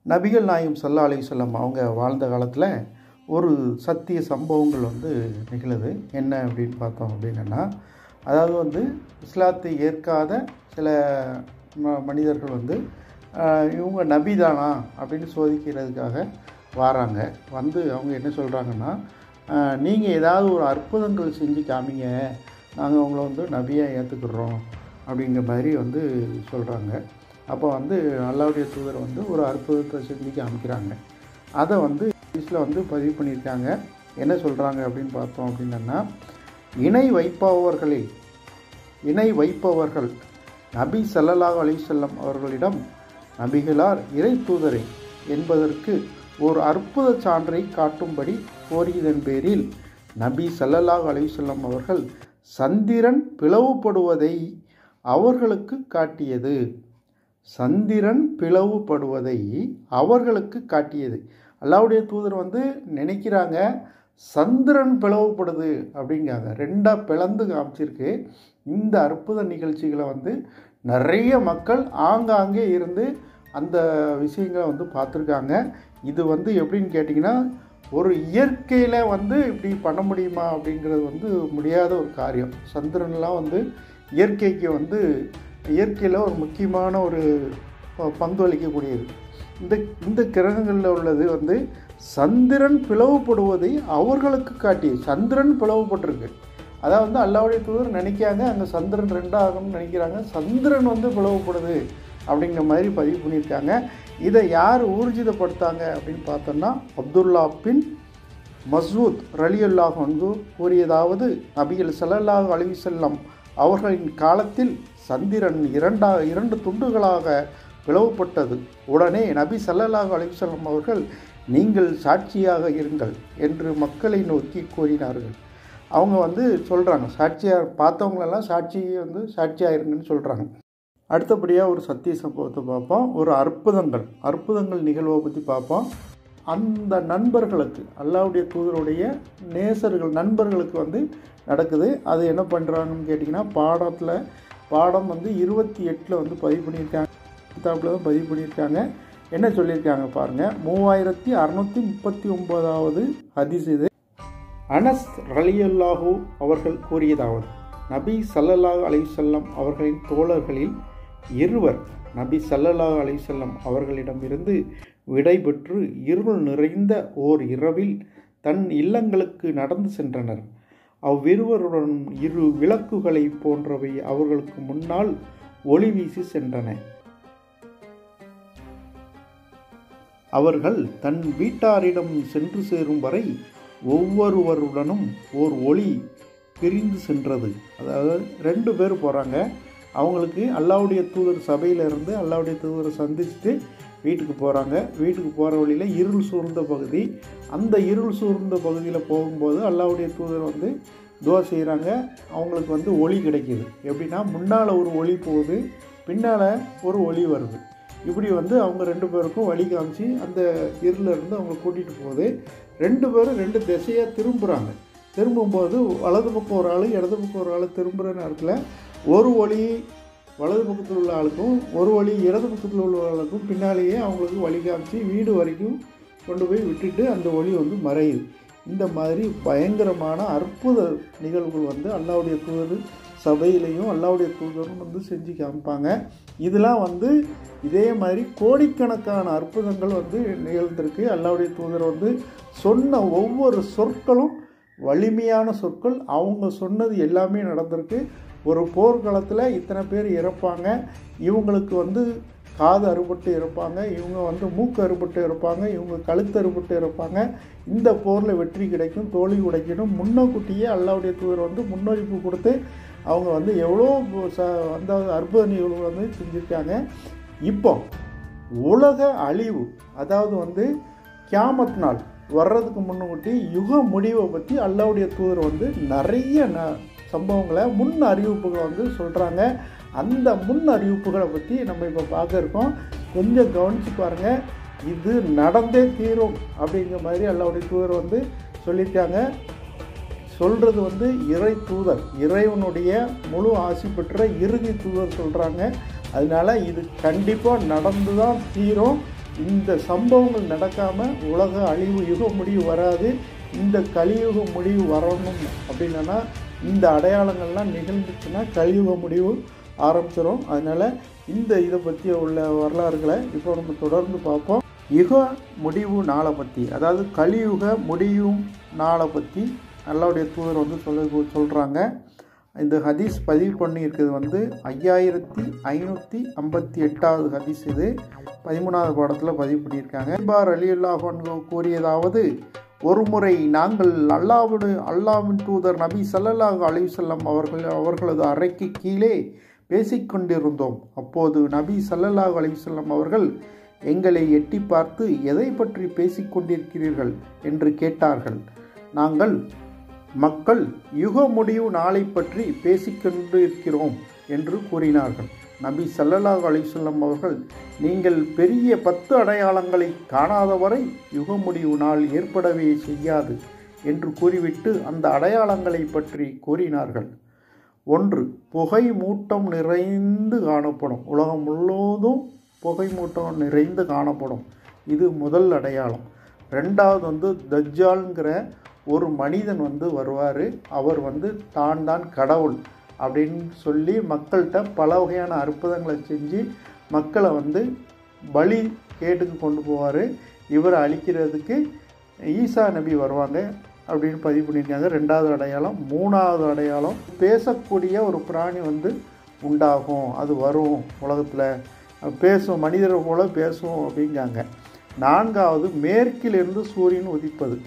நபிகள் நாயகம் ஸல்லல்லாஹு அலைஹி வஸல்லம் அவங்க வாழ்ந்த காலத்தில் ஒரு சத்திய சம்பவங்கள் வந்து நிகழுது. என்ன அப்படின்னு பார்த்தோம் அப்படின்னா, அதாவது வந்து இஸ்லாத்தை ஏற்காத சில மனிதர்கள் வந்து இவங்க நபி தானா அப்படின்னு சோதிக்கிறதுக்காக வராங்க. வந்து அவங்க என்ன சொல்கிறாங்கன்னா, நீங்கள் ஏதாவது ஒரு அற்புதங்கள் செஞ்சு காமிங்க, நாங்கள் உங்களை வந்து நபியாக ஏற்றுக்கிறோம் அப்படிங்கிற மாதிரி வந்து சொல்கிறாங்க. அப்போ வந்து அல்லாஹ்வுடைய தூதர் வந்து ஒரு அற்புதத்தை செஞ்சு காமிக்கிறாங்க. அதை வந்து ஹதீஸில் வந்து பதிவு பண்ணியிருக்காங்க. என்ன சொல்கிறாங்க அப்படின்னு பார்த்தோம் அப்படின்னா, இணை வைப்பவர்கள் நபி ஸல்லல்லாஹு அலைஹி வஸல்லம் அவர்களிடம் நபிகளார் இறை தூதரை என்பதற்கு ஒரு அற்புத சான்றை காட்டும்படி கோரியதன் பேரில் நபி ஸல்லல்லாஹு அலைஹி வஸல்லம் அவர்கள் சந்திரன் பிளவுபடுவதை அவர்களுக்கு காட்டியது. சந்திரன் பிளவுபடுவதை அவர்களுக்கு காட்டியது. அல்லாஹ்வுடைய தூதர் வந்து நினைக்கிறாங்க சந்திரன் பிளவுபடுது அப்படிங்காங்க. ரெண்டாக பிளந்து காமிச்சிருக்கு. இந்த அற்புத நிகழ்ச்சிகளை வந்து நிறைய மக்கள் ஆங்காங்கே இருந்து அந்த விஷயங்களை வந்து பார்த்துருக்காங்க. இது வந்து எப்படின்னு கேட்டிங்கன்னா, ஒரு இயற்கையில் வந்து இப்படி பண்ண முடியுமா அப்படிங்கிறது வந்து முடியாத ஒரு காரியம். சந்திரன்லாம் வந்து இயற்கையில் ஒரு முக்கியமான ஒரு பங்கு அளிக்கக்கூடியது. இந்த கிரகங்களில் உள்ளது வந்து சந்திரன் பிளவுபடுவதை அவர்களுக்கு காட்டியது. சந்திரன் பிளவுபட்டிருக்கு. அதாவது வந்து அல்லாஹ்வுடைய தூதர் நினைக்காங்க அங்கே சந்திரன் ரெண்டாகணும்னு நினைக்கிறாங்க. சந்திரன் வந்து பிளவுபடுது அப்படிங்கிற மாதிரி பதிவு பண்ணியிருக்காங்க. இதை யார் ஊர்ஜிதப்படுத்தாங்க அப்படின்னு பார்த்தோன்னா, அப்துல்லா பின் மஸ்ஊத் ரலியல்லாஹு அன்ஹு கூறியதாவது, நபிகள் ஸல்லல்லாஹு அலைஹி வஸல்லம் அவர்களின் காலத்தில் சந்திரன் இரண்டு துண்டுகளாக பிளவுபட்டது. உடனே நபி ஸல்லல்லாஹு அலைஹி வஸல்லம் அவர்கள் நீங்கள் சாட்சியாக இருங்கள் என்று மக்களை நோக்கி கூறினார்கள். அவங்க வந்து சொல்கிறாங்க, சாட்சியாக பார்த்தவங்களெல்லாம் சாட்சியாக இருங்கன்னு சொல்கிறாங்க. அடுத்தபடியாக ஒரு சத்திய சம்பவத்தை பார்ப்போம். ஒரு அற்புதங்கள் நிகழ்வை பற்றி பார்ப்போம். அந்த நண்பர்களுக்கு, அல்லாஹ்வுடைய தூதருடைய நண்பர்களுக்கு வந்து நடக்குது. அது என்ன பண்ணுறாங்கன்னு கேட்டிங்கன்னா, பாடம் வந்து 28 வந்து பதிவு பண்ணியிருக்காங்க. கிதாபில் தான் பதிவு பண்ணியிருக்காங்க. என்ன சொல்லியிருக்காங்க பாருங்கள். 3639வது ஹதீஸ் இது. அனஸ் ரலியல்லாஹு அவர்கள் கூறியதாவது, நபி ஸல்லல்லாஹு அலைஹி வஸல்லம் அவர்களின் தோழர்களில் இருவர் நபி ஸல்லல்லாஹு அலைஹி வஸல்லம் அவர்களிடமிருந்து விடைபெற்று இருள் நிறைந்த ஓர் இரவில் தன் இல்லங்களுக்கு நடந்து சென்றனர். அவ்விருவருடன் இரு விளக்குகளை போன்றவை அவர்களுக்கு முன்னால் ஒளி வீசி சென்றன. அவர்கள் தன் வீட்டாரிடம் சென்று சேரும் வரை ஒவ்வொருவருடனும் ஓர் ஒளி பிரிந்து சென்றது. அதாவது 2 பேர் போகிறாங்க. அவங்களுக்கு அல்லாஹ்வுடைய தூதர் சபையிலிருந்து அல்லாஹ்வுடைய தூதரை சந்திச்சுட்டு வீட்டுக்கு போகிறாங்க. வீட்டுக்கு போகிற வழியில் இருள் சூழ்ந்த பகுதி. அந்த இருள் சூழ்ந்த பகுதியில் போகும்போது அல்லாஹ்வுடைய தூதர் வந்து துவா செய்கிறாங்க. அவங்களுக்கு வந்து ஒளி கிடைக்கிது. எப்படின்னா, முன்னால் ஒரு ஒளி போகுது, பின்னால் ஒரு ஒளி வருது. இப்படி வந்து அவங்க 2 பேருக்கும் வழி காமிச்சு அந்த இருளிருந்து அவங்க கூட்டிகிட்டு போகுது. 2 பேரும் 2 திசையாக திரும்புகிறாங்க. திரும்பும்போது வலது பக்கம் ஒரு ஆள், இடது பக்கம் ஒரு ஆள் திரும்புகிற நேரத்தில் ஒரு ஒளி வலது பக்கத்தில் உள்ள ஆளுக்கும் ஒரு ஒளி இடது பக்கத்தில் உள்ள ஆளுக்கும் பின்னாலேயே அவங்களுக்கு வழி காமிச்சு வீடு வரைக்கும் கொண்டு போய் விட்டுட்டு அந்த ஒளி வந்து மறையுது. இந்த மாதிரி பயங்கரமான அற்புத நிகழ்வுகள் வந்து அல்லாஹ்வுடைய தூதர் சபையிலையும் அல்லாஹ்வுடைய தூதரும் வந்து செஞ்சு காமிப்பாங்க. இதெல்லாம் வந்து இதே மாதிரி கோடிக்கணக்கான அற்புதங்கள் வந்து நிகழ்ந்திருக்கு. அல்லாஹ்வுடைய தூதர் வந்து சொன்ன ஒவ்வொரு சொற்களும் வலிமையான சொற்கள். அவங்க சொன்னது எல்லாமே நடந்திருக்கு. ஒரு போர்க்களத்தில் இத்தனை பேர் இறப்பாங்க. இவங்களுக்கு வந்து காது அறுபட்டு இறப்பாங்க, இவங்க வந்து மூக்கு அறுபட்டு இறப்பாங்க, இவங்க கழுத்து அறுபட்டு இறப்பாங்க. இந்த போரில் வெற்றி கிடைக்கும், தோல்வி கிடைக்கணும் முன்னக்கூட்டியே அல்லாஹ்வுடைய தூதர் வந்து முன்னறிவிப்பு கொடுத்து அவங்க வந்து எவ்வளோ அந்த அற்புத நிகழ்வு வந்து செஞ்சுருக்காங்க. இப்போ உலக அழிவு, அதாவது வந்து கியாமத் நாள் வர்றதுக்கு முன்னக்கூட்டி யுக முடிவை பற்றி அல்லாஹ்வுடைய தூதர் வந்து நிறைய சம்பவங்களை முன் அறிவிப்புகளை வந்து சொல்கிறாங்க. அந்த முன் அறிவிப்புகளை பற்றி நம்ம இப்போ பார்க்க இருக்கோம். கொஞ்சம் கவனித்து பாருங்கள். இது நடந்தே தீரும் அப்படிங்கிற மாதிரி அல்லாஹ்வுடைய தூதர் வந்து சொல்லியிருக்காங்க. சொல்கிறது வந்து இறை தூதர், இறைவனுடைய முழு ஆசி பெற்ற இறுதி தூதர் சொல்கிறாங்க. அதனால் இது கண்டிப்பாக நடந்து தான் தீரும். இந்த சம்பவங்கள் நடக்காமல் உலக அழிவு யுக முடிவு வராது. இந்த கலியுக முடிவு வரணும் அப்படின்னா இந்த அடையாளங்கள்லாம் நிகழ்ந்துச்சுன்னா கலியுக முடிவு ஆரம்பிச்சிடும். அதனால் இந்த இதை பற்றி உள்ள வரலாறுகளை இப்போ நம்ம தொடர்ந்து பார்ப்போம். யுக முடிவு நாளை பற்றி, அதாவது கலியுக முடியும் நாளை பற்றி அல்லாஹ்வுடைய தூதர் சொல்கிறாங்க. இந்த ஹதீஸ் பதிவு பண்ணியிருக்கிறது 5558வது ஹதீஸ். இது 13வது பாடத்தில் பதிவு பண்ணியிருக்காங்க. இபார் ரலியல்லாஹு அன்ஹு கூறியதாவது, ஒருமுறை நாங்கள் அல்லாஹ்வின் தூதர் நபி ஸல்லல்லாஹு அலைஹி வஸல்லம் அவர்களது அறைக்கு கீழே பேசிக்கொண்டிருந்தோம். அப்போது நபி ஸல்லல்லாஹு அலைஹி வஸல்லம் அவர்கள் எங்களை எட்டி பார்த்து எதை பற்றி பேசிக்கொண்டிருக்கிறீர்கள் என்று கேட்டார்கள். நாங்கள் மக்கள் யுக முடிவு நாளை பற்றி பேசிக்கொண்டிருக்கிறோம் என்று கூறினார்கள். நபி ஸல்லல்லாஹு அலைஹி வஸல்லம் அவர்கள், நீங்கள் பெரிய 10 அடையாளங்களை காணாதவரை யுக முடிவு நாள் ஏற்படவே செய்யாது என்று கூறிவிட்டு அந்த அடையாளங்களை பற்றி கூறினார்கள். 1. புகை மூட்டம் நிறைந்து காணப்படும். உலகம் முழுவதும் புகை மூட்டம் நிறைந்து காணப்படும். இது முதல் அடையாளம். 2வது தஜ்ஜால்ங்கிற ஒரு மனிதன் வருவார். அவர் தான் கடவுள் அப்படின்னு சொல்லி மக்கள்கிட்ட பல வகையான அற்புதங்களை செஞ்சு மக்களை பலி கேட்டுக்கு கொண்டு போவார். இவரை அழிக்கிறதுக்கு ஈசா நபி வருவாங்க அப்படின்னு பதிவு பண்ணியிருக்காங்க. 2வது அடையாளம். 3வது அடையாளம், பேசக்கூடிய ஒரு பிராணி உண்டாகும். அது வரும், உலகத்தில் பேசும், மனிதரை போல பேசும் அப்படிங்காங்க. 4வது, மேற்கிலிருந்து சூரியன் உதிப்பது.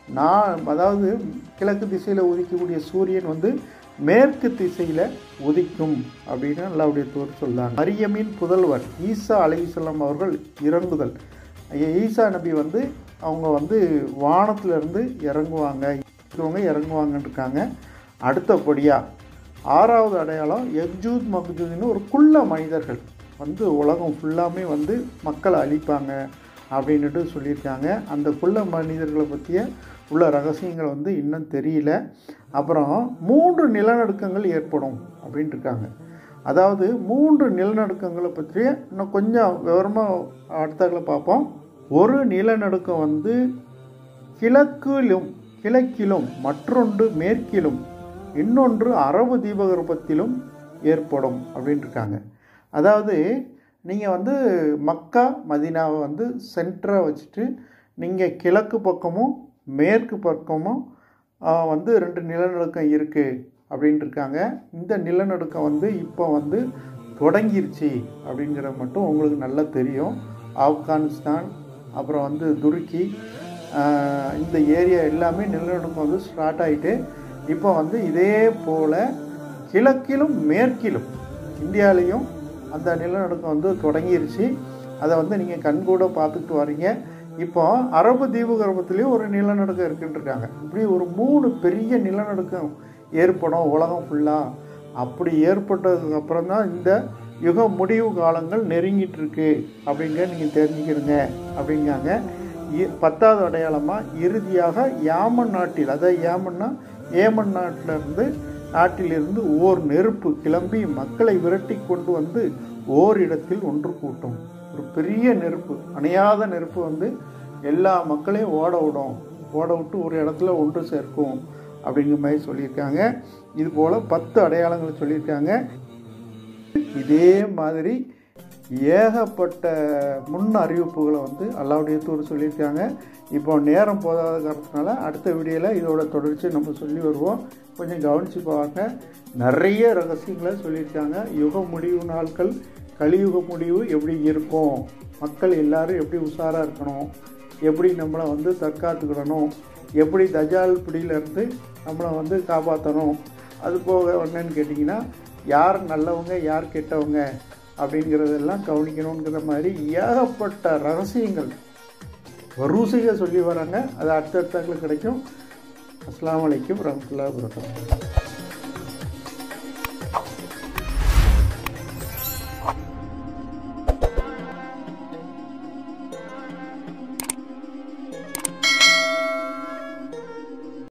அதாவது கிழக்கு திசையில் உதிக்கக்கூடிய சூரியன் மேற்கு திசையில் உதிக்கும் அப்படின்னு அல்லாஹ்வுடைய தூதர் சொல்கிறாங்க. மரியமின் புதல்வர் ஈசா அலைஹிஸ்ஸலாம் அவர்கள் இறங்குதல். ஈசா நபி அவங்க வானத்திலிருந்து இறங்குவாங்கன்னு இருக்காங்க. அடுத்தபடியாக 6வது அடையாளம், யஜூஜ் மக்ஜூஜ்னு ஒரு குள்ள மனிதர்கள் உலகம் ஃபுல்லாமே மக்களை அழிப்பாங்க அப்படின்ட்டு சொல்லியிருக்காங்க. அந்த குள்ள மனிதர்களை பற்றிய உள்ள ரகசியங்கள் இன்னும் தெரியல. அப்புறம் 3 நிலநடுக்கங்கள் ஏற்படும் அப்படின்ட்டு இருக்காங்க. அதாவது 3 நிலநடுக்கங்களை பற்றிய இன்னும் கொஞ்சம் விவரமாக அடுத்ததில் பார்ப்போம். ஒரு நிலநடுக்கம் கிழக்கிலும் மற்றொன்று மேற்கிலும் இன்னொன்று அரபு தீபகற்பத்திலும் ஏற்படும் அப்படின்ட்டு இருக்காங்க. அதாவது நீங்கள் மக்கா மதீனாவை சென்டராக வச்சுட்டு நீங்கள் கிழக்கு பக்கமும் மேற்கு பக்கமும் 2 நிலநடுக்கம் இருக்குது அப்படின்ட்டு இருக்காங்க. இந்த நிலநடுக்கம் இப்போ தொடங்கிருச்சு அப்படிங்கிற மட்டும் உங்களுக்கு நல்லா தெரியும். ஆப்கானிஸ்தான், அப்புறம் துருக்கி, இந்த ஏரியா எல்லாமே நிலநடுக்கம் ஸ்டார்ட் ஆகிட்டு இப்போ இதே போல் கிழக்கிலும் மேற்கிலும் இந்தியாவிலையும் அந்த நிலநடுக்கம் தொடங்கிருச்சு. அதை நீங்கள் கண்கூட பார்த்துட்டு வரீங்க. இப்போ அரபு தீபகற்பத்திலையும் ஒரு நிலநடுக்கம் இருக்குன்னு இருக்காங்க. இப்படி ஒரு 3 பெரிய நிலநடுக்கம் ஏற்படும் உலகம் ஃபுல்லாக. அப்படி ஏற்பட்டதுக்கு அப்புறம் தான் இந்த யுக முடிவு காலங்கள் நெருங்கிட்டு இருக்கு அப்படிங்க நீங்கள் தெரிஞ்சுக்கிறீங்க அப்படிங்காங்க. 10வது அடையாளமாக இறுதியாக யாமன் நாட்டில், அதாவது ஏமன் நாட்டிலிருந்து ஓர் நெருப்பு கிளம்பி மக்களை விரட்டி கொண்டு ஓரிடத்தில் ஒன்று கூட்டும். ஒரு பெரிய நெருப்பு, அணையாத நெருப்பு எல்லா மக்களையும் ஓட விட்டு ஒரு இடத்துல ஒன்று சேர்க்கும் அப்படிங்கிற மாதிரி சொல்லியிருக்காங்க. இது போல் 10 அடையாளங்கள் சொல்லியிருக்காங்க. இதே மாதிரி ஏகப்பட்ட முன் அறிவிப்புகளை அல்லாஹ்வுடைய தூதர் சொல்லியிருக்காங்க. இப்போ நேரம் போதாத காரணத்தினால அடுத்த வீடியோவில் இதோட தொடர்ச்சி நம்ம சொல்லி வருவோம். கொஞ்சம் கவனித்து பார்க்க. நிறைய ரகசியங்களை சொல்லியிருக்காங்க. யுக முடிவு நாட்கள், கலியுக முடிவு எப்படி இருக்கும், மக்கள் எல்லாரும் எப்படி உஷாராக இருக்கணும், எப்படி நம்மளை தற்காத்துக்கிடணும், எப்படி தஜ்ஜால் பிடியிலேருந்து நம்மளை காப்பாற்றணும். அது போக என்னன்னு கேட்டிங்கன்னா யார் நல்லவங்க யார் கெட்டவங்க அப்படிங்கிறதெல்லாம் கவனிக்கணுங்கிற மாதிரி ஏகப்பட்ட ரகசியங்கள் வரிசையாக சொல்லி வராங்க. அது அடுத்தடுத்தாக்கள் கிடைக்கும். அஸ்ஸலாமு அலைக்கும் வரஹ்மத்துல்லாஹி வபரகாத்துஹு.